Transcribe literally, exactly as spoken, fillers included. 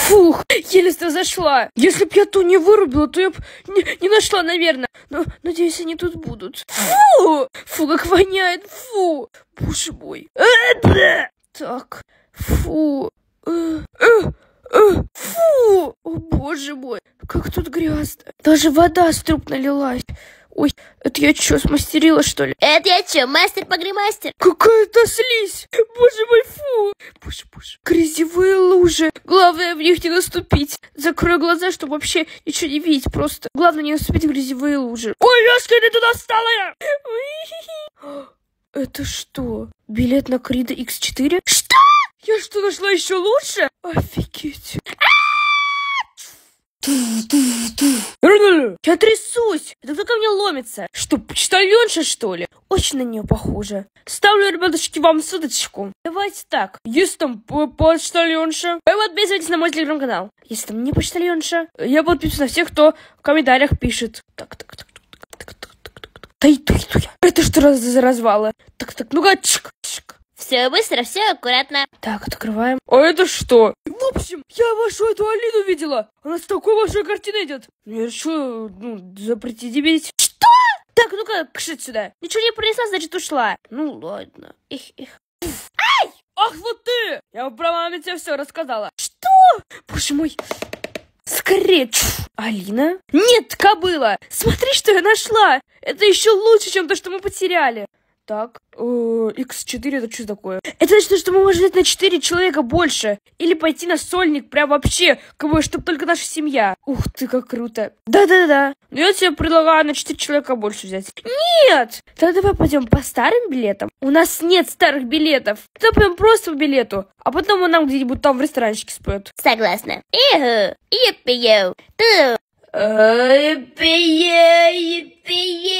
Фух, еле зашла. Если б я ту не вырубила, то я б не, не нашла, наверное. Но, надеюсь, они тут будут. Фу! Фу, как воняет, фу! Боже мой. Так, фу. Фу! О, боже мой, как тут грязно. Даже вода с труб налилась. Ой, это я что, смастерила, что ли? Это я что, мастер-погремастер? Какая-то слизь! Боже мой, фу! Боже, боже. Грязевые лужи. Главное в них не наступить. Закрою глаза, чтобы вообще ничего не видеть. Просто главное не наступить в грязевые лужи. Ой, Лёшка, ты туда встала! Это что? Билет на Крида икс четыре? Что? Я что, нашла еще лучше? Офигеть. Я трясусь. Это кто ко мне ломится? Что, почтальонша, что ли? Очень на нее похоже. Ставлю, ребяточки, вам ссылочку. Давайте так. Есть там почтальонша. Вы подписывайтесь на мой телеграм-канал. Если там не почтальонша, я подписываюсь на всех, кто в комментариях пишет. Так, так, так, так, так, так, так, так. Да иду, иду я. Это что раз за развалы? Так, так, ну-ка, чик, чик. Все быстро, все аккуратно. Так, открываем. А это что? В общем, я вашу эту Алину видела. Она с такой большой картиной идет. Я решила, ну, запретить иметь. Что? Так, ну-ка, кшить сюда. Ничего не принесла, значит, ушла. Ну, ладно. Их, их. Ай! Ах, вот ты! Я про маме тебе все рассказала. Что? Боже мой. Скорее. Алина? Нет, кобыла. Смотри, что я нашла. Это еще лучше, чем то, что мы потеряли. Так, икс четыре, это что такое? Это значит, что мы можем взять на четыре человека больше. Или пойти на сольник, прям вообще, как бы, чтобы только наша семья. Ух ты, как круто. Да-да-да. Но я тебе предлагаю на четыре человека больше взять. Нет! Тогда давай пойдем по старым билетам. У нас нет старых билетов. Тогда пойдем просто по билету. А потом он нам где-нибудь там в ресторанчике споет. Согласна. Иху, епи-йоу, ту. Епи-йоу, епи-йоу.